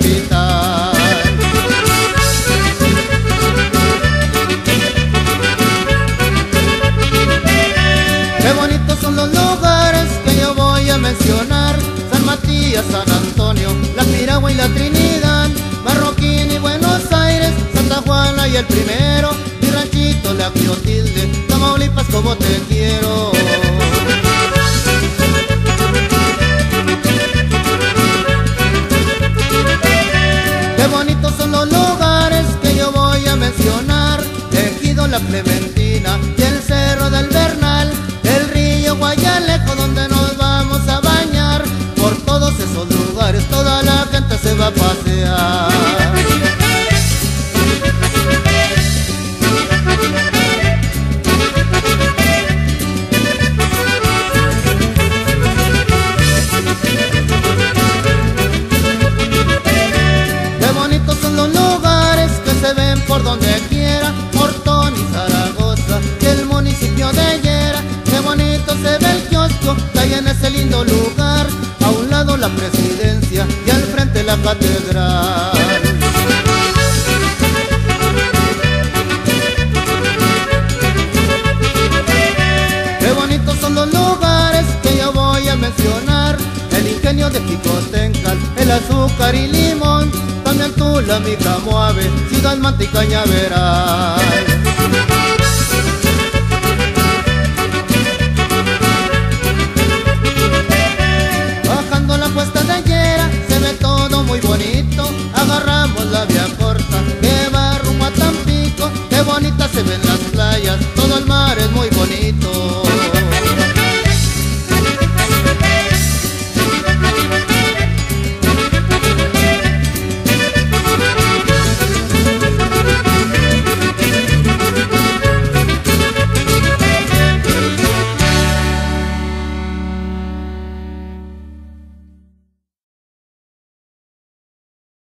capital. Qué bonitos son los lugares que yo voy a mencionar: San Matías, San Antonio, La Piragua y la Trinidad, Marroquín y Buenos Aires, Santa Juana y El Primero, mi ranchito La Clotilde, Tamaulipas como te quiero. Qué bonitos son los lugares que yo voy a mencionar: Ejido, La Clementina y el Cerro del Bernal, el río Guayalejo donde nos vamos a bañar. Por todos esos lugares toda la gente se va a pasear. Qué bonitos son los lugares que se ven por donde quiera: Mortón y Zaragoza y el municipio de Llera. Qué bonito se ve el kiosco que hay en ese lindo lugar, a un lado la presidencia y al frente la catedral. Qué bonitos son los lugares que yo voy a mencionar: el ingenio de Jicotencal, el azúcar y limón, también Tula, Mijamoave, Ciudad Manta y Cañaveral. Bajando la cuesta de Llera se ve todo muy bonito.